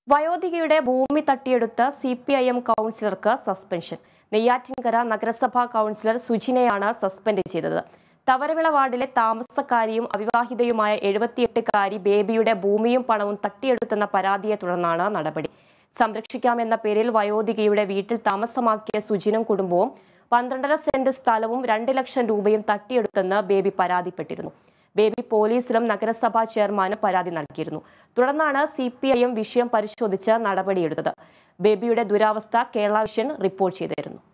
വയോധികയുടെ ഭൂമി തട്ടിയെടുത്ത CPIM കൗൺസിലർക്ക് suspension. Neyyattinkara നഗരസഭാ കൗൺസിലർ സുജിനെയാണ് സസ്പെൻഡ് ചെയ്തത്. തവരവിള വാർഡിലെ താമസക്കാരിയും അവിവാഹിതയുമായ 78-കാരി ബേബിയുടെ ഭൂമിയും പണവും തട്ടിയെടുത്തെന്ന പരാതിയെ തുടർന്നാണ് നടപടി. സംരക്ഷിക്കാമെന്ന പേരിൽ വയോധികയുടെ വീട്ടിൽ താമസമാക്കിയ സുജിനും കുടുംബവും 12.5 സെന്റ് സ്ഥലവും 2 ലക്ഷം രൂപയും തട്ടിയെടുത്തെന്ന് ബേബി പരാതിപ്പെട്ടിരുന്നു. ബേബി പോലീസിലും നഗരസഭാ ചെയർമാനും പരാതി നൽകിയിരുന്നു. തുടർന്നാണ് CPIM വിഷയം പരിശോധിച്ച് നടപടിയെടുത്തത്. ബേബിയുടെ ദുരാവസ്ഥ കേരള വിഷൻ റിപ്പോർട്ട് ചെയ്തിരുന്നു.